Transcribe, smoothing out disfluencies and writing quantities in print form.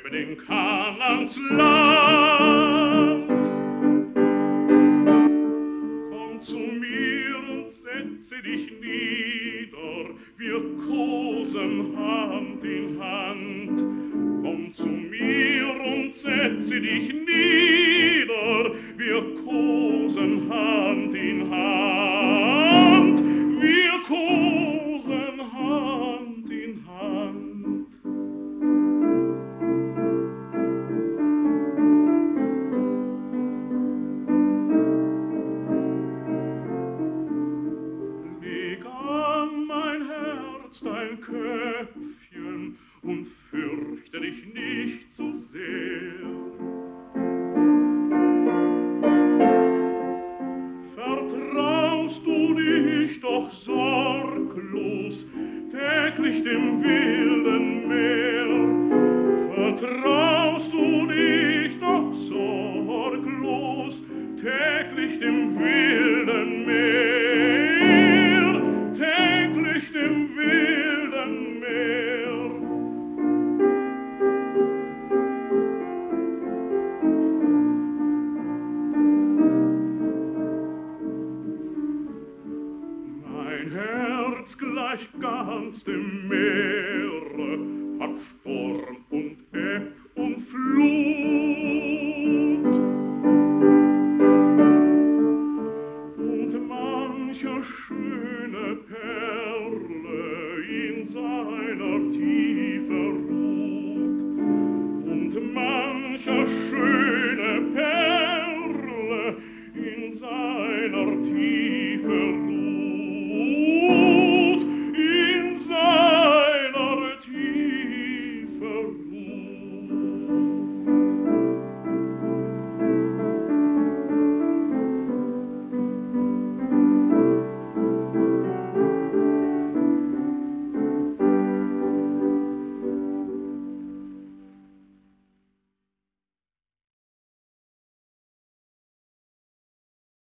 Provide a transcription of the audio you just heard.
den Kanaans Land. Komm zu mir und setze dich nieder, wir kosen Hand in Hand. Komm zu mir und setze dich nieder, wir kosen Hand in Hand. Wir kosen Hand in Hand. Leg an mein Herz dein Köpfchen und fürchte dich nicht zu sehr. Vertraust du dich doch sorglos täglich dem wilden Meer? Vertraust du dich doch sorglos täglich dem wilden Meer? Täglich dem wilden Meer. Mein Herz gleicht ganz dem Meere, hat Sturm und Ebb und Flut. Und manche schöne Perle in seiner Tiefe ruht. Und manche schöne Perle in seiner Tiefe